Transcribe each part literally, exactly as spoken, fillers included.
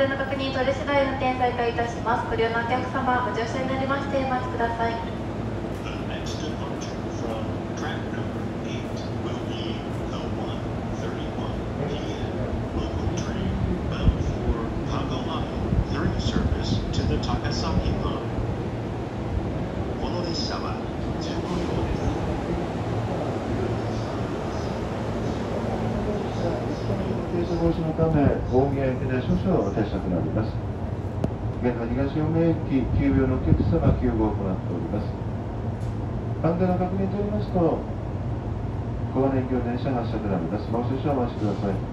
全の確認取り次第運転再開いたします。ご利用のお客様、ご乗車になりましてお待ちください。 この列車はじゅうごふんごです。 停車防止のため、大宮駅で少々停車となります。現在、東青梅駅急病のお客様急護を行っております。安全の確認といいますと、小金井行電車発車となります。もう少々お待ちください。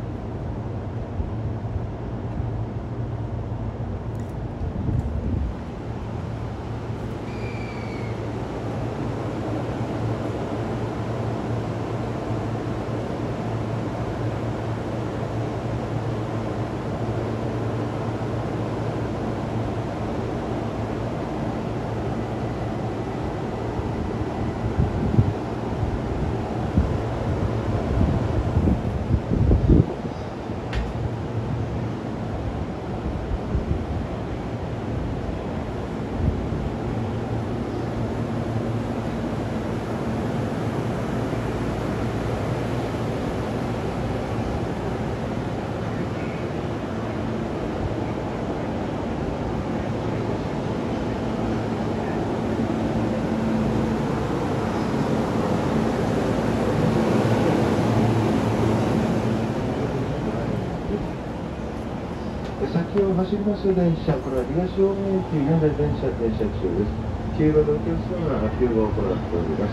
先を走ります電車、これは東青梅駅、現在電車停車中です。急護のお客様が急護を行っております。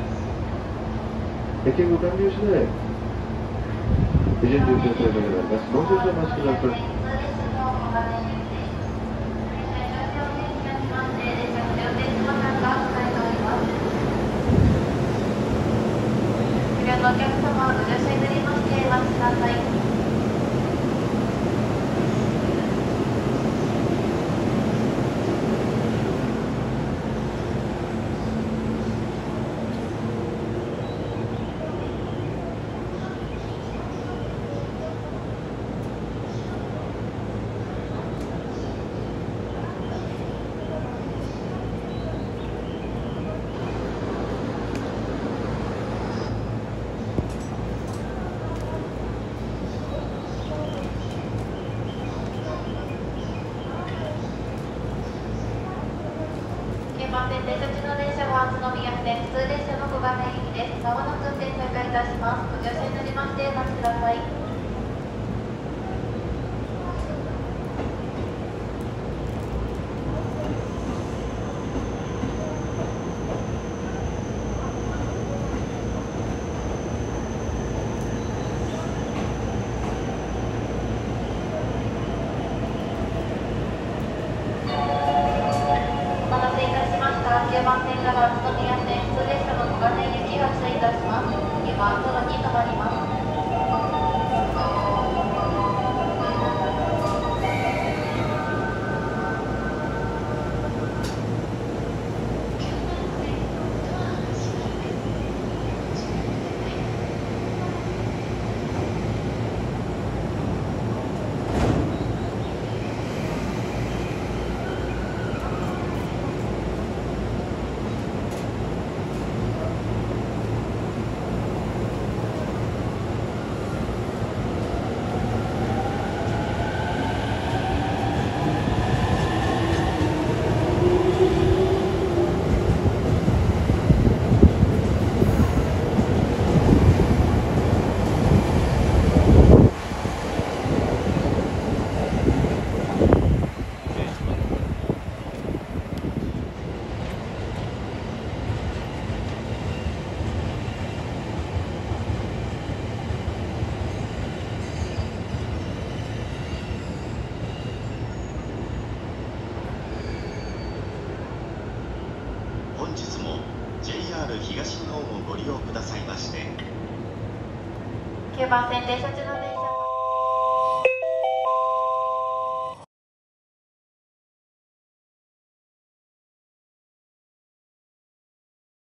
急護完了次第、準備運転再開となります。もう少々お待ちください。 ご利用のお客様、ご乗車になりましてお待ちください。京阪線停車中の電車は宇都宮線普通列車の小金井行きです。まもなく運転再開いたします。ご乗車になりましてお待ちください。京阪線から宇都宮線普通列車の小金井行き発車いたします。次は戸田に停まります。 本日も ジェイアール 東日本をご利用くださいまして。 京阪線停車中の電車